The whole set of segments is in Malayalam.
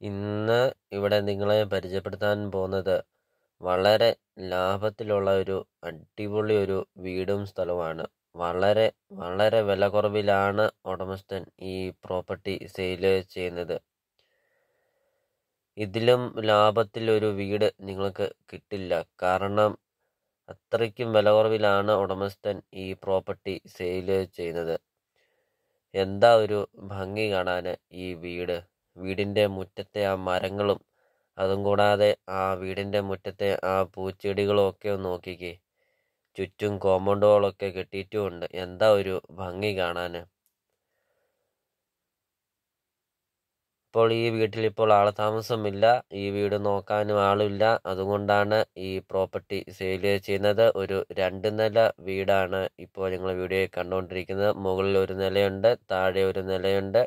ഇന്ന് ഇവിടെ നിങ്ങളെ പരിചയപ്പെടുത്താൻ പോകുന്നത് വളരെ ലാഭത്തിലുള്ള ഒരു അടിപൊളി ഒരു വീടും സ്ഥലവുമാണ്. വളരെ വളരെ വില കുറവിലാണ് ഉടമസ്ഥൻ ഈ പ്രോപ്പർട്ടി സെയിൽ ചെയ്യുന്നത്. ഇതിലും ലാഭത്തിൽ ഒരു വീട് നിങ്ങൾക്ക് കിട്ടില്ല. കാരണം അത്രയ്ക്കും വില കുറവിലാണ് ഉടമസ്ഥൻ ഈ പ്രോപ്പർട്ടി സെയിൽ ചെയ്യുന്നത്. എന്താ ഒരു ഭംഗി കാണാന് ഈ വീടിൻ്റെ മുറ്റത്തെ ആ മരങ്ങളും അതും കൂടാതെ ആ വീടിൻ്റെ മുറ്റത്തെ ആ പൂച്ചെടികളും ഒക്കെ ഒന്ന് നോക്കിക്കേ. ചുറ്റും കോമ്പൗണ്ട് വാളൊക്കെ കെട്ടിയിട്ടുമുണ്ട്. എന്താ ഒരു ഭംഗി കാണാന്. ഇപ്പോൾ ഈ വീട്ടിൽ ഇപ്പോൾ ആളതാമസമില്ല. ഈ വീട് നോക്കാനും ആളില്ല. അതുകൊണ്ടാണ് ഈ പ്രോപ്പർട്ടി സെയിൽ ചെയ്യുന്നത്. ഒരു 2 നില വീടാണ് ഇപ്പോൾ നിങ്ങൾ വീഡിയോയിൽ കണ്ടുകൊണ്ടിരിക്കുന്നത്. മുകളിൽ ഒരു നിലയുണ്ട്, താഴെ ഒരു നിലയുണ്ട്.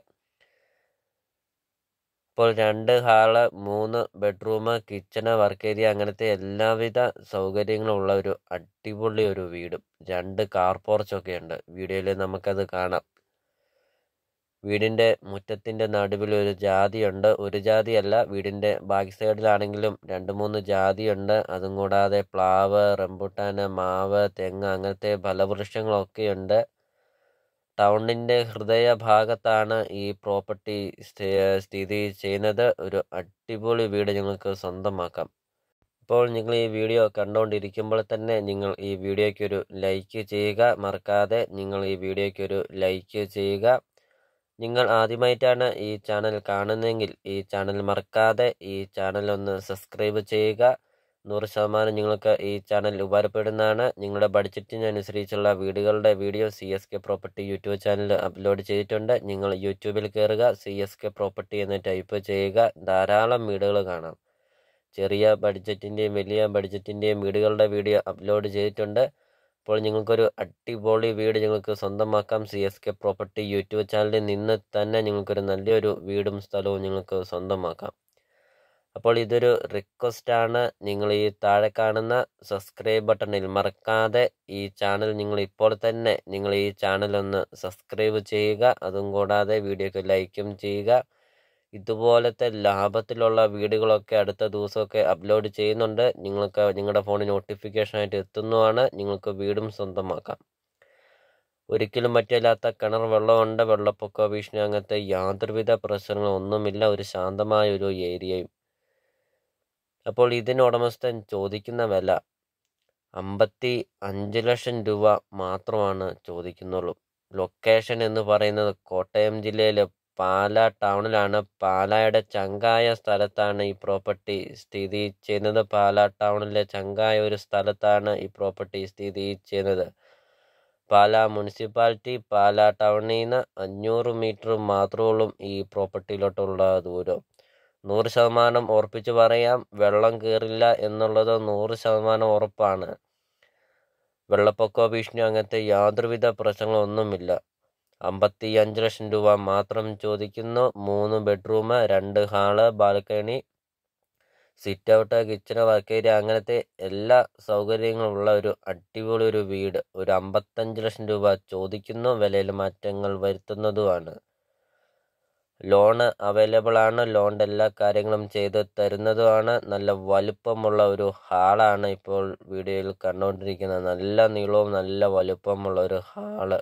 ഇപ്പോൾ 2 hall, 3 bedroom, kitchen, work area അങ്ങനത്തെ എല്ലാവിധ സൗകര്യങ്ങളും ഉള്ള ഒരു അടിപൊളി ഒരു വീടും 2 കാർ പോർച്ചൊക്കെ ഉണ്ട്. വീഡിയോയിൽ നമുക്കത് കാണാം. വീടിൻ്റെ മുറ്റത്തിൻ്റെ നടുവിൽ ഒരു ജാതിയുണ്ട്. ഒരു ജാതിയല്ല, വീടിൻ്റെ ബാക്ക് സൈഡിലാണെങ്കിലും 2-3 ജാതിയുണ്ട്. അതും കൂടാതെ പ്ലാവ്, റംബുട്ടാന്, മാവ്, തെങ്ങ് അങ്ങനത്തെ ഫലവൃക്ഷങ്ങളൊക്കെയുണ്ട്. ടൗണിൻ്റെ ഹൃദയഭാഗത്താണ് ഈ പ്രോപ്പർട്ടി സ്ഥിതി ചെയ്യുന്നത്. ഒരു അടിപൊളി വീട് നിങ്ങൾക്ക് സ്വന്തമാക്കാം. ഇപ്പോൾ നിങ്ങൾ ഈ വീഡിയോ കണ്ടുകൊണ്ടിരിക്കുമ്പോൾ തന്നെ നിങ്ങൾ ഈ വീഡിയോയ്ക്കൊരു ലൈക്ക് ചെയ്യുക. മറക്കാതെ നിങ്ങൾ ഈ വീഡിയോയ്ക്കൊരു ലൈക്ക് ചെയ്യുക. നിങ്ങൾ ആദ്യമായിട്ടാണ് ഈ ചാനൽ കാണുന്നതെങ്കിൽ ഈ ചാനൽ മറക്കാതെ ഈ ചാനൽ ഒന്ന് സബ്സ്ക്രൈബ് ചെയ്യുക. 100% നിങ്ങൾക്ക് ഈ ചാനൽ ഉപകാരപ്പെടുന്നതാണ്. നിങ്ങളുടെ ബഡ്ജറ്റിനനുസരിച്ചുള്ള വീടുകളുടെ video CSK property YouTube channel upload ചെയ്തിട്ടുണ്ട്. നിങ്ങൾ യൂട്യൂബിൽ കയറുക, CSK പ്രോപ്പർട്ടി എന്ന് ടൈപ്പ് ചെയ്യുക. ധാരാളം വീടുകൾ കാണാം. ചെറിയ ബഡ്ജറ്റിൻ്റെയും വലിയ ബഡ്ജറ്റിൻ്റെയും വീടുകളുടെ വീഡിയോ അപ്ലോഡ് ചെയ്തിട്ടുണ്ട്. അപ്പോൾ നിങ്ങൾക്കൊരു അടിപൊളി വീട് നിങ്ങൾക്ക് സ്വന്തമാക്കാം. CSK പ്രോപ്പർട്ടി യൂട്യൂബ് ചാനലിൽ നിന്ന് തന്നെ നിങ്ങൾക്കൊരു നല്ലൊരു വീടും സ്ഥലവും നിങ്ങൾക്ക് സ്വന്തമാക്കാം. അപ്പോൾ ഇതൊരു റിക്വസ്റ്റാണ്. നിങ്ങൾ ഈ താഴെ കാണുന്ന സബ്സ്ക്രൈബ് ബട്ടണിൽ മറക്കാതെ ഈ ചാനൽ നിങ്ങൾ ഇപ്പോൾ തന്നെ നിങ്ങൾ ഈ ചാനൽ ഒന്ന് സബ്സ്ക്രൈബ് ചെയ്യുക. അതും കൂടാതെ വീഡിയോക്ക് ലൈക്കും ചെയ്യുക. ഇതുപോലത്തെ ലാഭത്തിലുള്ള വീടുകളൊക്കെ അടുത്ത ദിവസമൊക്കെ അപ്ലോഡ് ചെയ്യുന്നുണ്ട്. നിങ്ങൾക്ക് നിങ്ങളുടെ ഫോണിൽ നോട്ടിഫിക്കേഷനായിട്ട് എത്തുന്നതാണ്. നിങ്ങൾക്ക് വീടും സ്വന്തമാക്കാം. ഒരിക്കലും പറ്റില്ലാത്ത കിണർ വെള്ളമുണ്ട്. വെള്ളപ്പൊക്ക ഭീഷണി അങ്ങനത്തെ യാതൊരുവിധ പ്രശ്നങ്ങളൊന്നുമില്ല. ഒരു ശാന്തമായ ഒരു ഏരിയയും. അപ്പോൾ ഇതിന് ഉടമസ്ഥൻ ചോദിക്കുന്ന വില 55 ലക്ഷം രൂപ മാത്രമാണ് ചോദിക്കുന്നുള്ളൂ. ലൊക്കേഷൻ എന്ന് പറയുന്നത് കോട്ടയം ജില്ലയിലെ പാലാ ടൗണിലാണ്. പാലായുടെ ചങ്കായ സ്ഥലത്താണ് ഈ പ്രോപ്പർട്ടി സ്ഥിതി ചെയ്യുന്നത്. പാലാ ടൗണിലെ ചങ്കായ ഒരു സ്ഥലത്താണ് ഈ പ്രോപ്പർട്ടി സ്ഥിതി ചെയ്യുന്നത്. പാലാ മുനിസിപ്പാലിറ്റി പാലാ ടൗണിൽ നിന്ന് 500 മീറ്റർ മാത്രമേ ഈ പ്രോപ്പർട്ടിയിലോട്ടുള്ള ദൂരം. 100% ഉറപ്പിച്ച് പറയാം, വെള്ളം കയറില്ല എന്നുള്ളത് 100% ഉറപ്പാണ്. വെള്ളപ്പൊക്ക ഭീഷണി അങ്ങനത്തെ യാതൊരുവിധ പ്രശ്നങ്ങളൊന്നുമില്ല. 55 ലക്ഷം രൂപ മാത്രം ചോദിക്കുന്നു. 3 bedroom, 2 hall, balcony, sit out, kitchen, work area അങ്ങനത്തെ എല്ലാ സൗകര്യങ്ങളുള്ള ഒരു അടിപൊളി ഒരു വീട്. ഒരു 55 ലക്ഷം രൂപ ചോദിക്കുന്നു. വിലയിൽ മാറ്റങ്ങൾ വരുത്തുന്നതുമാണ്. ലോണ് അവൈലബിൾ ആണ്. ലോണിൻ്റെ എല്ലാ കാര്യങ്ങളും ചെയ്ത് തരുന്നതുമാണ്. നല്ല വലുപ്പമുള്ള ഒരു ഹാളാണ് ഇപ്പോൾ വീഡിയോയിൽ കണ്ടുകൊണ്ടിരിക്കുന്നത്. നല്ല നീളവും നല്ല വലുപ്പമുള്ള ഒരു ഹാള്.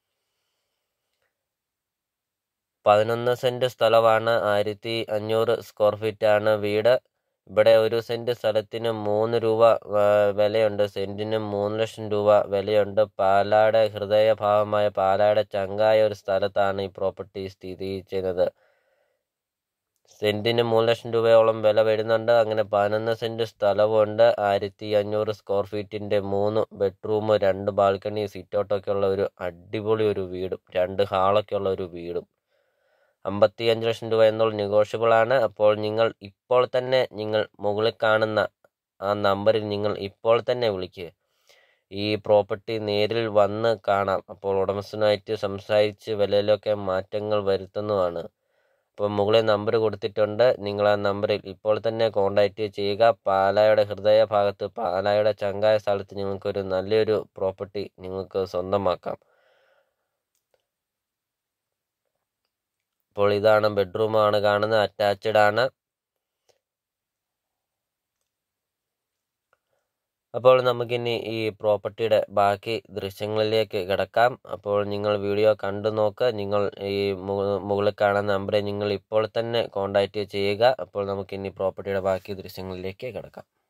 11 സെൻറ്റ് സ്ഥലമാണ്. 1500 സ്ക്വയർ ഫീറ്റ് ആണ് വീട്. ഇവിടെ 1 സെൻറ്റ് സ്ഥലത്തിന് 3 രൂപ വിലയുണ്ട്. സെൻറ്റിന് 3 ലക്ഷം രൂപ വിലയുണ്ട്. പാലായുടെ ഹൃദയഭാഗമായ പാലായുടെ ചങ്കായ ഒരു സ്ഥലത്താണ് ഈ പ്രോപ്പർട്ടി സ്ഥിതി ചെയ്യുന്നത്. സെൻറ്റിന് 3 ലക്ഷം രൂപയോളം വില വരുന്നുണ്ട്. അങ്ങനെ 11 സെൻറ്റ് സ്ഥലവുണ്ട്. 1500 സ്ക്വയർ ഫീറ്റിൻ്റെ 3 ബെഡ്റൂം, 2 ബാൽക്കണി, സിറ്റ് ഔട്ടൊക്കെ ഉള്ള ഒരു അടിപൊളി ഒരു വീടും 2 ഹാളൊക്കെ ഉള്ള ഒരു വീടും. 55 ലക്ഷം രൂപ എന്നുള്ള നെഗോഷ്യബിൾ ആണ്. അപ്പോൾ നിങ്ങൾ ഇപ്പോൾ തന്നെ നിങ്ങൾ മുകളിൽ കാണുന്ന ആ നമ്പറിൽ നിങ്ങൾ ഇപ്പോൾ തന്നെ വിളിക്കുക. ഈ പ്രോപ്പർട്ടി നേരിൽ വന്ന് കാണാം. അപ്പോൾ ഉടമസ്ഥനായിട്ട് സംസാരിച്ച് വിലയിലൊക്കെ മാറ്റങ്ങൾ വരുത്തുന്നതാണ്. അപ്പോൾ മുകളിൽ നമ്പർ കൊടുത്തിട്ടുണ്ട്. നിങ്ങൾ ആ നമ്പറിൽ ഇപ്പോൾ തന്നെ കോൺടാക്റ്റ് ചെയ്യുക. പാലായുടെ ഹൃദയഭാഗത്ത് പാലായുടെ ചങ്കായ സ്ഥലത്ത് നിങ്ങൾക്കൊരു നല്ലൊരു പ്രോപ്പർട്ടി നിങ്ങൾക്ക് സ്വന്തമാക്കാം. അപ്പോൾ ഇതാണ് ബെഡ്റൂമാണ് കാണുന്നത്. അറ്റാച്ച്ഡ് ആണ്. അപ്പോൾ നമുക്കിനി ഈ പ്രോപ്പർട്ടിയുടെ ബാക്കി ദൃശ്യങ്ങളിലേക്ക് കിടക്കാം. അപ്പോൾ നിങ്ങൾ വീഡിയോ കണ്ടു നോക്കുക. നിങ്ങൾ ഈ മുകളിൽ കാണുന്ന നമ്പറെ നിങ്ങൾ ഇപ്പോൾ തന്നെ കോൺടാക്റ്റ് ചെയ്യുക. അപ്പോൾ നമുക്കിനി പ്രോപ്പർട്ടിയുടെ ബാക്കി ദൃശ്യങ്ങളിലേക്ക് കിടക്കാം.